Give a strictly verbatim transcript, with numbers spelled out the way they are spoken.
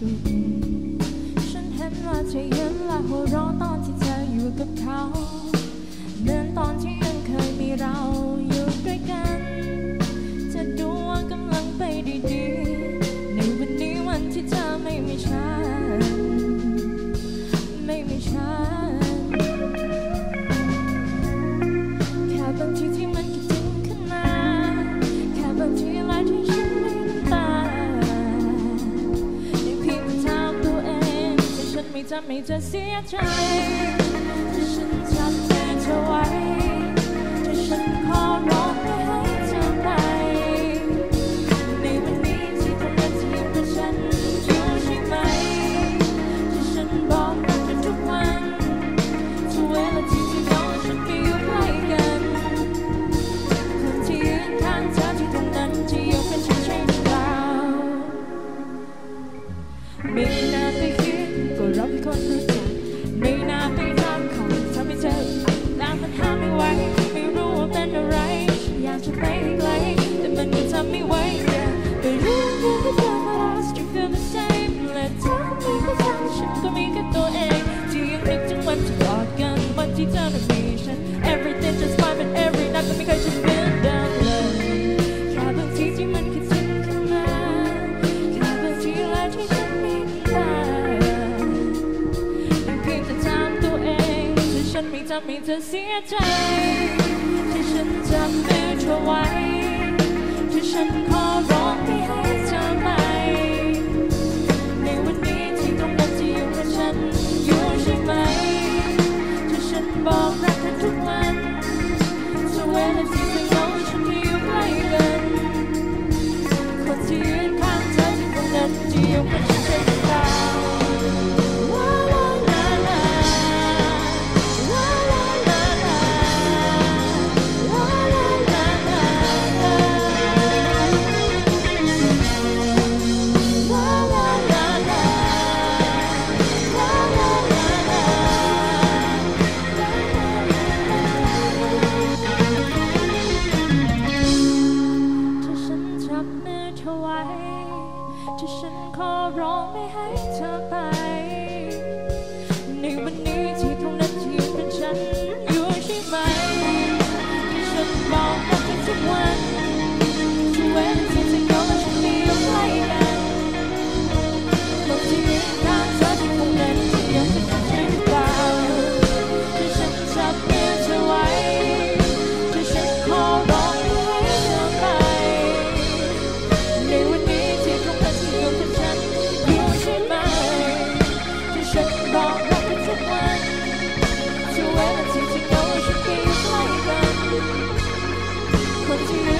สุขฉันเห็นว่าเธอยิ้มและหัวเราะตอนที่เธออยู่กับเขาเหมือนตอนที่ยังเคยมีเราอยู่ด้วยกันจะดูว่ากำลังไปดีๆในวันนี้วันที่เธอไม่มีฉันไม่มีฉันแค่บางทีที่มันคิดถึงขึ้นมาแค่บางทีหลายที่ฉันไม่น้ำตาได้เพียงแต่ถามตัวเองแต่ฉันไม่ทำให้เธอเสียใจที่ฉันจับมือเธอไว้ที่ฉันขอร้องไม่ให้เธอไปในวันนี้ที่ตรงนั้นที่ยังกับฉันอยู่ใช่ไหมที่ฉันบอกรักเธอทุกวันทุกเวลาที่ที่เราฉันไม่อยู่ใกล้กันคนที่ยืนข้างเธอที่ตรงนั้นที่อยู่กับฉันใช่หรือเปล่าไม่นานไปคิดก็เราเป็นคนรู้จักไม่นานไปทำของทำให้เธอแล้วมันห้ามไม่ไหวไม่รู้ว่าเป็นอะไรฉันอยากจะไปไกลแต่มันยังทำไม่ไหวไม่รู้ว่าเธอมา lost you feel the same และเธอก็มีแค่ฉันฉันก็มีแค่ตัวเองที่ยังนึกถึงวันที่กอดกันวันที่เธอนั้นมีฉัน everything just fine but every night ก็ไม่เคยจะเหมือนเดิมเลยแค่บางทีที่มันคิดถึงขึ้นมาแค่บางทีหลายที่ฉันมีน้ำตาเพียงแต่ถามตัวเองที่ฉันไม่ทำให้เธอเสียใจที่ฉันจับมือเธอไว้ที่ฉันขอร้องไม่ให้เธอไปในวันนี้ที่ตรงนั้นที่อยู่กับฉันอยู่ใช่ไหมที่ฉันบอกรักเธอทุกวันทุกเวลาที่เธอเหงาฉันที่อยู่ใกล้กันคนที่ยืนข้างเธอที่ตรงนั้นที่อยู่กับฉันใช่หรือเปล่าที่ฉันขอร้องไม่ให้เธอไปในวันนี้ที่ตรงนั้นที่อยู่กับฉันอยู่ใช่ไหมที่ฉันบอกรักเธอทุกวันทุกเวลาที่เธอเหงาและฉันมีอยู่ใกล้กันคนที่ยืนข้างเธอที่ตรงนั้นที่อยู่กับฉันใช่หรือเปล่าที่ฉันจับมือเธอไว้ที่ฉันขอร้องไม่ให้เธอไปในวันนี้ที่ตรงนั้นที่อยู่กับฉันอยู่ใช่ไหมที่ฉันบอกรักเธอทุกวันทุกเวลาที่เธอเหงาฉันมีอยู่ใกล้กันคนที่